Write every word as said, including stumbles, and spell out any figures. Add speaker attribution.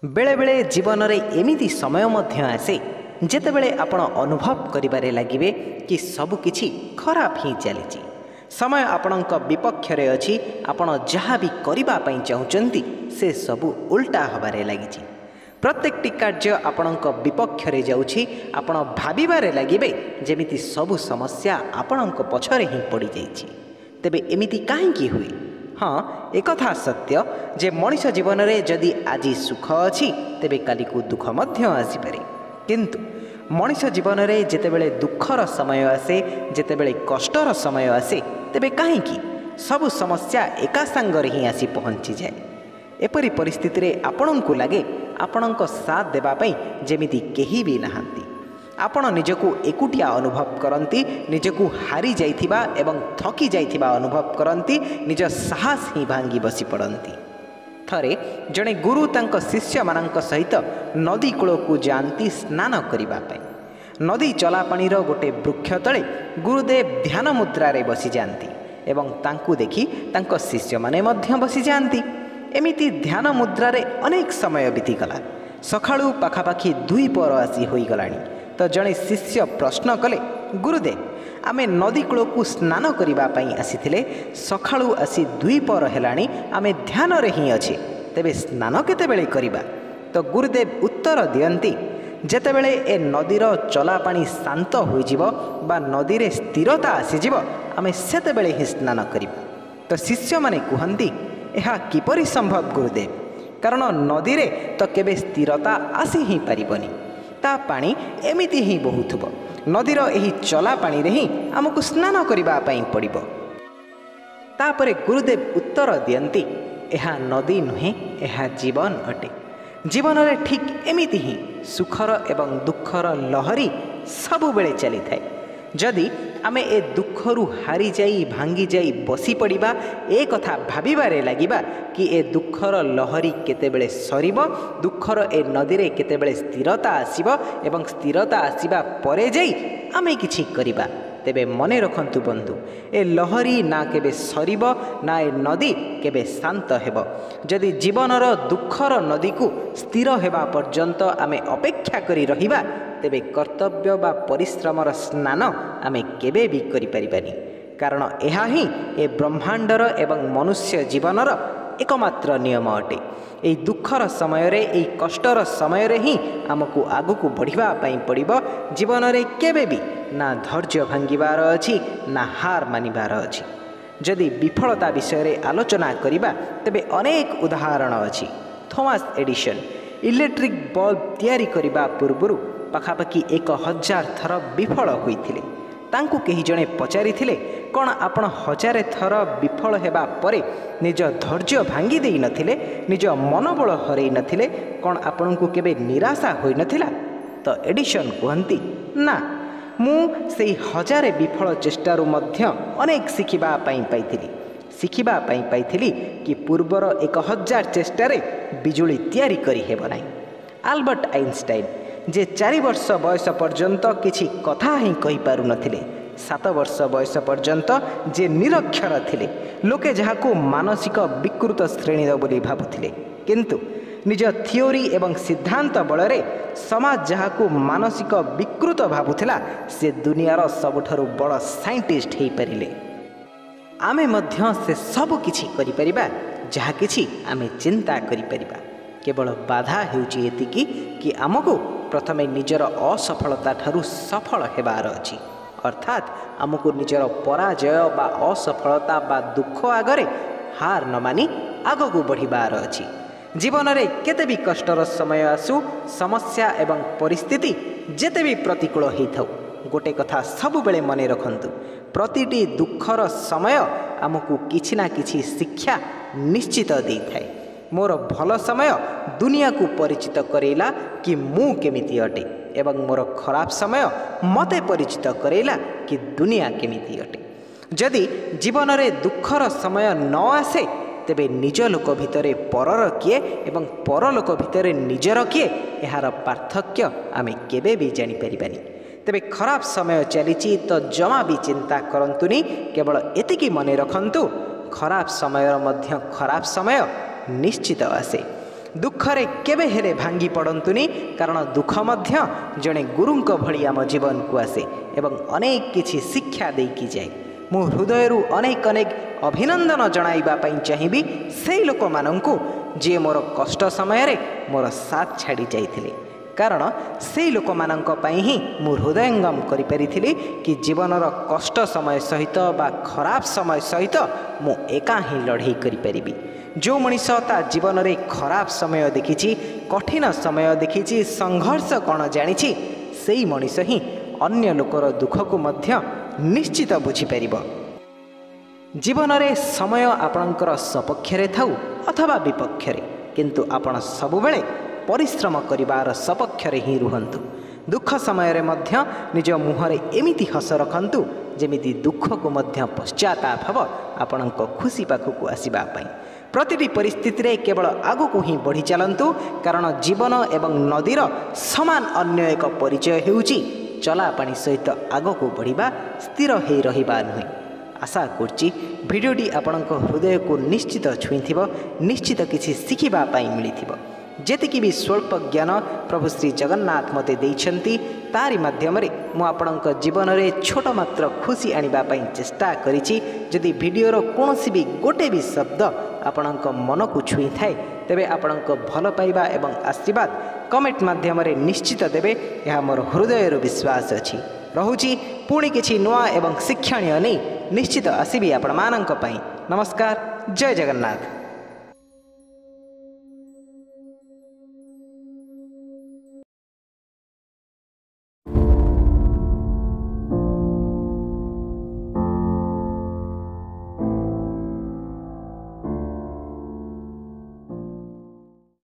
Speaker 1: बेले बेले जीवन में एमिति समय मध्य आसे जेतेबेले आपण अनुभव करिबारे लागिबे कि सबकिछि खराब ही चली समय आपणक विपक्ष रे अछि। आपण जहाँ भी करिबा पई चाहुचंती से सबु उल्टा हबारे लागिछि। प्रत्येकटी कार्य आपणक विपक्ष रे जाउछि। आपण भाबिबारे लागिबे जेमिति सबु समस्या आपणक पछरे ही पड़ी जाइछि। तेबे एमिति काहेकि हुए? हाँ, एकथा सत्य जे मनुष्य जीवन में जदि आज सुख अछि तेबे काली को दुख मध्य आसीपारे। किंतु मनुष्य जीवन में जेतेबेले दुखर समय आसे, जेतेबेले कष्टर समय आसे, तेबे काहेकि सबु समस्या एका सांगरे ही आसी पहुँची जाए। एपरी परिस्थिति रे आपणंकु लागे आपणंक साथ देबा पई जेमिति केही भी नाहांती। आपण निजको एकुटिया अनुभव करती, निजको हारी जाइथिबा एवं थकी जाइथिबा अनुभव करती, निज साहस ही भांगी बसी पड़ती। थरे जड़े गुरु तांको शिष्य मानक सहित नदी कूल को जाती स्नान करने। नदी चला पानीर गोटे वृक्ष तले गुरुदेव ध्यान मुद्रारे बसी जाती एवं तांकु देखि तांको शिष्य माने मध्य बसी जाती। एमिति ध्यान मुद्रारे अनेक समय बीतीगला। सखाळु पाखापाखि दुई पर आसी होईगलाणी। तो जड़े शिष्य प्रश्न कले, गुरुदेव आमे नदी कूल को स्नान करने आसीथिले, सखाळु आसी दुई पर हेलाणी, आमे ध्यान रे ही अच्छे, तेबे स्नान केतेबेले करिबा? तो गुरुदेव उत्तर दियंती, जेतेबेले ए नदीर चला पानी शांत होइजिवो बा नदी रे स्थिरता आसीजिवो आमे सेतेबेले ही स्नान करिबा। तो शिष्य माने कुहंती, एहा किपरि संभव गुरुदेव? कारण नदी रे तो केबे स्थिरता आसी ही पारिबनी। ता पानी एमिति ही बहुथुब। नदीर एही चला पानी रे ही आमको स्नान करिबा पई पड़िबो। तापरे गुरुदेव उत्तर दियंती, एहा नदी नुहे, एहा जीवन अटे। जीवन रे ठीक एमिति ही सुखर एवं दुखर लहरी सबु बेले चली थाए। जदि आमे ए दुखरु हारी जाई भांगी जाई बसी पड़िबा, ए कथा भाबिबारे लागिबा कि ए दुखर लहरी केतेबेले सरिबो, दुखर ए नदी रे केतेबेले स्थिरता आसीबो एवं स्थिरता आसीबा परे जाई आमे किछि करिबा, तेबे मने रखंतु बंधु, ए लहरी ना केबे सरिबो ना ए नदी केबे शांत हेबो। जदि जीवनर दुखर नदी को स्थिर हेबा पर्यंत आमे अपेक्षा करी रहिबा, तेबे कर्तव्य बा परिश्रमर स्नान आमे केबे भी करि परिबानी। कारण एहा ही ए ब्रह्मांडर एवं मनुष्य जीवनर एकमात्र नियम अटे। ए दुखर समय रे, ए कष्टर समय रे ही आमको आगुकू बढ़िबा पई पड़िबो। जीवन रे केबे भी ना धैर्य भांगिबार अछि ना हार मानिबार अछि। जदि विफलता विषय रे आलोचना करिबा तेबे अनेक उदाहरण अछि। थॉमस एडिसन इलेक्ट्रिक बल्ब तैयारी करिबा पूर्वरु पाखापाखि एक हजार थर विफल होइथिले। तांकु केही जणे पचारिथिले, कौन आपण हजारे थर विफल हेबा परे निज धैर्य भांगी देई नथिले, निज मनोबल हरई नथिले, कौन आपनकु केबे निराशा होई नथिला? तो एडिसन कहंती, ना, मु सेई हजारे विफल चेष्टारु मध्य अनेक शिखिबा पई पाइथिली। शिखिबा पई पाइथिली कि पूर्वर एक हजार चेष्टारे बिजुली तैयारी करी हेबो नाही। आल्बर्ट आइंस्टाइन जे चारि वर्ष बयस पर्यंत किछि कथा ही कहि पारु नथिले, सात वर्ष बयस पर्यंत जे निरक्षर थिले, लोके जहाको मानसिक विकृत श्रेणी बोली भाबुथिले, किंतु निज थियोरी एवं सिद्धांत बलरे समाज जहाको मानसिक विकृत भाबुथिला, से दुनियार सबुठारु बड़ साइंटिस्ट हेई परिले। आमे मध्य से सब किछि करि परिबा जहा किछि आमे चिंता करि परिबा। केवल बाधा हेउची एतिकी कि आमको प्रथमे निजर असफलता ठारू सफल हेबार अछि। अर्थात आमको निजर पराजय बा असफलता बा दुख आगरे हार न मानी आगको बढ़िबार अछि। जीवन रे केते भी कष्टर समय आसु, समस्या एवं परिस्थिति जेते भी प्रतिकूल हेइथाउ, गोटे कथा सब बेले मने रखंतु, प्रतिटी दुखर समय आमको किछि ना किछि शिक्षा निश्चित देई थाए। मोर भल समय दुनिया को परिचित करेला कि मु केमिति अटे एवं मोर खराब समय मते परिचित करेला कि दुनिया केमिति अटे। जदि जीवन रे दुखर समय न आसे, तेबे निज लोक भितरे परर किए एवं पर लोक भितरे निजर किए, एहार पार्थक्य आमे केबे भी जानि परिबानी। तेबे खराब समय चलीची तो जमा भी चिंता करंतुनी, केवल एतिकी मने रखंतु, खराब समय मध्य खराब समय निश्चित आसे। ଦୁଃଖରେ କେବେ ହେଲେ ଭାଙ୍ଗି ପଡ଼ନ୍ତୁନି, କାରଣ ଦୁଃଖ ମଧ୍ୟ ଜଣେ ଗୁରୁଙ୍କ ଭଳି ଆମ ଜୀବନକୁ ଆସେ ଏବଂ ଅନେକ କିଛି ଶିକ୍ଷା ଦେଇକି ଯାଏ। ମୁଁ ହୃଦୟରୁ ଅନେକ ଅନେକ ଅଭିନନ୍ଦନ ଜଣାଇବା ପାଇଁ ଚାହିଁବି ସେହି ଲୋକମାନଙ୍କୁ ଯିଏ ମୋର କଷ୍ଟ ସମୟରେ ମୋର ସାଥ ଛାଡ଼ି ଯାଇଥିଲେ, କାରଣ ସେହି ଲୋକମାନଙ୍କ ପାଇଁ ହିଁ ମୁଁ ହୃଦୟଙ୍ଗମ କରିପାରିଥିଲି କି ଜୀବନର କଷ୍ଟ ସମୟ ସହିତ ବା ଖରାପ ସମୟ ସହିତ ମୁଁ ଏକା ହିଁ ଲଢ଼େଇ କରିପାରିବି। ଯେଉଁ ମଣିଷ ତା ଜୀବନରେ ଖରାପ ସମୟ ଦେଖିଛି, କଠିନ ସମୟ ଦେଖିଛି, ସଂଘର୍ଷ କ'ଣ ଜାଣିଛି, ସେହି ମଣିଷ ହିଁ ଅନ୍ୟ ଲୋକର ଦୁଃଖକୁ ମଧ୍ୟ ନିଶ୍ଚିତ ବୁଝିପାରିବ। ଜୀବନରେ ସମୟ ଆପଣଙ୍କର ସପକ୍ଷରେ ଥାଉ ଅଥବା ବିପକ୍ଷରେ, କିନ୍ତୁ ଆପଣ ସବୁବେଳେ ପରିଶ୍ରମ କରିବାର ସପକ୍ଷରେ ହିଁ ରୁହନ୍ତୁ। ଦୁଃଖ ସମୟରେ ମଧ୍ୟ ନିଜ ମୁହଁରେ ଏମିତି ହସ ରଖନ୍ତୁ ଯେମିତି ଦୁଃଖକୁ ମଧ୍ୟ ପଶ୍ଚାତାପ ହେବ ଆପଣଙ୍କ ଖୁସି ପାଖକୁ ଆସିବା ପାଇଁ। ପ୍ରତିଟି ପରିସ୍ଥିତିରେ କେବଳ ଆଗକୁ ହିଁ ବଢ଼ି ଚାଲନ୍ତୁ, କାରଣ ଜୀବନ ଏବଂ ନଦୀର ସମାନ ଅନ୍ୟ ଏକ ପରିଚୟ ହେଉଛି ଚଲା ପାଣି ସହିତ ଆଗକୁ ବଢ଼ିବା, ସ୍ଥିର ହୋଇ ରହିବା ନୁହେଁ। ଆଶା କରୁଛି ଭିଡ଼ିଓଟି ଆପଣଙ୍କ ହୃଦୟକୁ ନିଶ୍ଚିତ ଛୁଇଁଥିବ, ନିଶ୍ଚିତ କିଛି ଶିଖିବା ପାଇଁ ମିଳିଥିବ। ଯେତିକି ବି ସ୍ୱଳ୍ପ ଜ୍ଞାନ ପ୍ରଭୁ ଶ୍ରୀ ଜଗନ୍ନାଥ ମୋତେ ଦେଇଛନ୍ତି, ତାରି ମାଧ୍ୟମରେ ମୁଁ ଆପଣଙ୍କ ଜୀବନରେ ଛୋଟ ମାତ୍ର ଖୁସି ଆଣିବା ପାଇଁ ଚେଷ୍ଟା କରିଛି। ଯଦି ଭିଡ଼ିଓର କୌଣସି ବି ଗୋଟେ ବି ଶବ୍ଦ ଆପଣଙ୍କ ମନକୁ ଛୁଇଁଥାଏ, ତେବେ ଆପଣଙ୍କ ଭଲ ପାଇବା ଏବଂ ଆଶୀର୍ବାଦ କମେଣ୍ଟ ମାଧ୍ୟମରେ ନିଶ୍ଚିତ ଦେବେ, ଏହା ମୋର ହୃଦୟରୁ ବିଶ୍ୱାସ ଅଛି। ରହୁଛି ପୁଣି କିଛି ନୂଆ ଏବଂ ଶିକ୍ଷଣୀୟ ନେଇ ନିଶ୍ଚିତ ଆସିବି ଆପଣମାନଙ୍କ ପାଇଁ। ନମସ୍କାର, ଜୟ ଜଗନ୍ନାଥ।